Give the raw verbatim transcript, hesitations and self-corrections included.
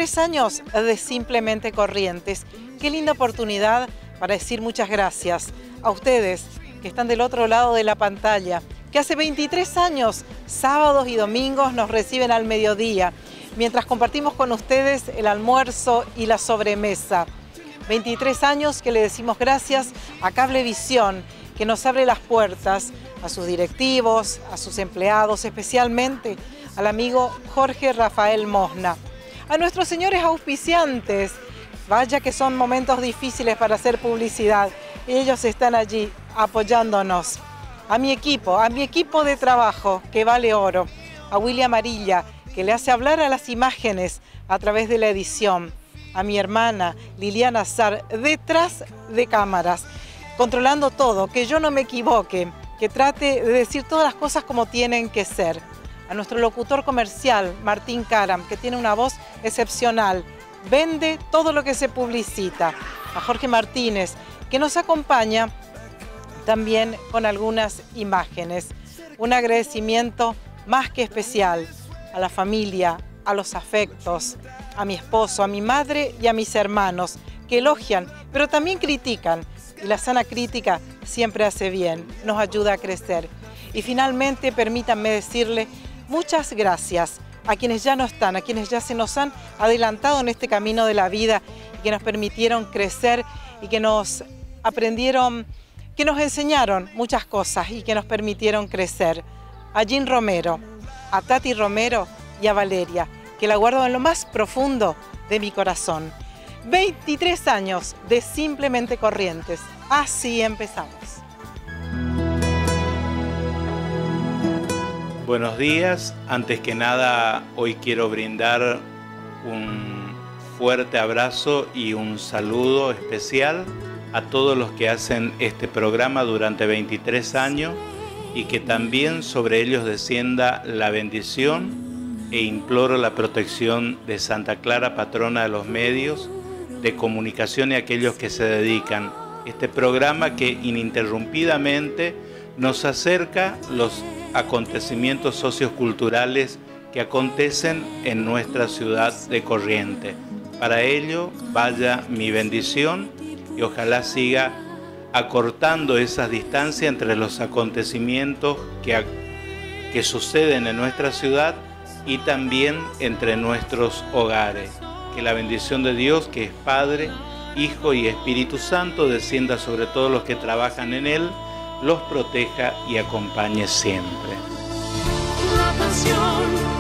veintitrés años de Simplemente Corrientes. Qué linda oportunidad para decir muchas gracias a ustedes que están del otro lado de la pantalla, que hace veintitrés años, sábados y domingos, nos reciben al mediodía, mientras compartimos con ustedes el almuerzo y la sobremesa. veintitrés años que le decimos gracias a Cablevisión, que nos abre las puertas a sus directivos, a sus empleados, especialmente al amigo Jorge Rafael Mosna. A nuestros señores auspiciantes, vaya que son momentos difíciles para hacer publicidad, y ellos están allí apoyándonos. A mi equipo, a mi equipo de trabajo, que vale oro. A William Amarilla, que le hace hablar a las imágenes a través de la edición. A mi hermana Liliana Azar, detrás de cámaras, controlando todo, que yo no me equivoque, que trate de decir todas las cosas como tienen que ser. A nuestro locutor comercial, Martín Caram, que tiene una voz excepcional, vende todo lo que se publicita. A Jorge Martínez, que nos acompaña también con algunas imágenes. Un agradecimiento más que especial a la familia, a los afectos, a mi esposo, a mi madre y a mis hermanos, que elogian, pero también critican. Y la sana crítica siempre hace bien, nos ayuda a crecer. Y finalmente, permítanme decirle muchas gracias a quienes ya no están, a quienes ya se nos han adelantado en este camino de la vida y que nos permitieron crecer y que nos aprendieron, que nos enseñaron muchas cosas y que nos permitieron crecer. A Jean Romero, a Tati Romero y a Valeria, que la guardo en lo más profundo de mi corazón. veintitrés años de Simplemente Corrientes. Así empezamos. Buenos días. Antes que nada, hoy quiero brindar un fuerte abrazo y un saludo especial a todos los que hacen este programa durante veintitrés años y que también sobre ellos descienda la bendición e imploro la protección de Santa Clara, patrona de los medios de comunicación y aquellos que se dedican a este programa que ininterrumpidamente nos acerca los acontecimientos socioculturales que acontecen en nuestra ciudad de Corrientes. Para ello, vaya mi bendición y ojalá siga acortando esas distancias entre los acontecimientos que, que suceden en nuestra ciudad y también entre nuestros hogares. Que la bendición de Dios, que es Padre, Hijo y Espíritu Santo, descienda sobre todos los que trabajan en Él, los proteja y acompañe siempre. La pasión